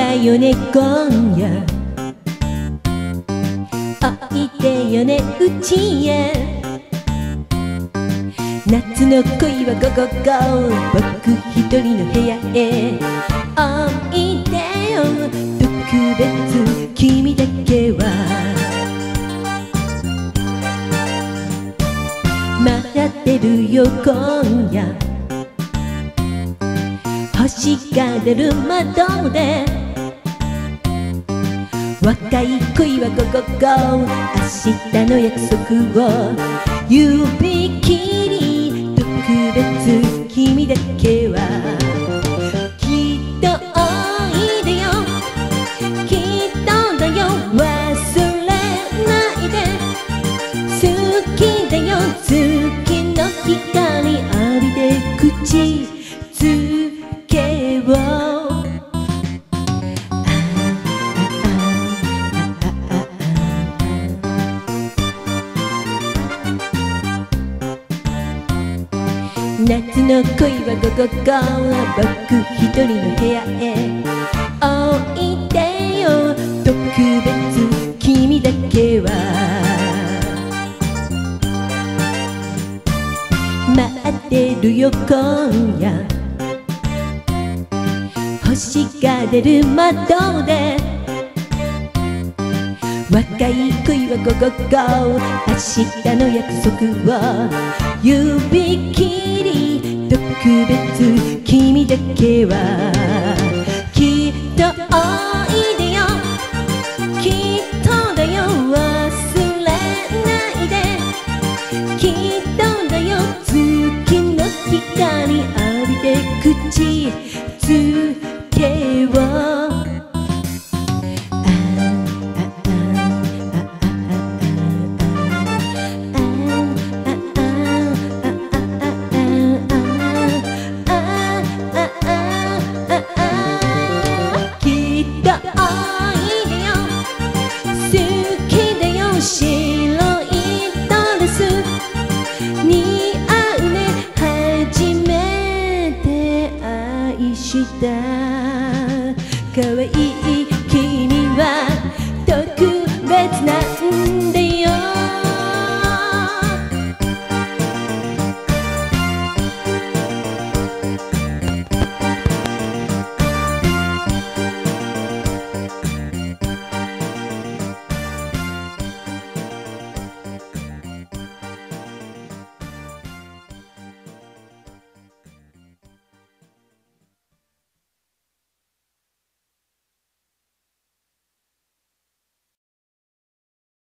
だよね今夜、おいでよねうちへ。夏の恋はゴーゴーゴー、僕一人の部屋へおいでよ。特別君だけは待ってるよ今夜、星が出る窓で。若い恋はゴーゴーゴー、明日の約束を指切り。特別君だけはきっとおいでよ、きっとだよ忘れないで。好きだよ月の光浴びて口づけを。夏の恋はゴーゴーゴー、僕一人の部屋へおいでよ。特別君だけは待ってるよ今夜、星が出る窓で。若い恋はゴーゴーゴー、明日の約束を指切り。特別君だけはきっとおいでよ、きっとだよ忘れないで。きっとだよ月の光浴びて口づけを。白いドレス似合うね、初めて愛した可愛い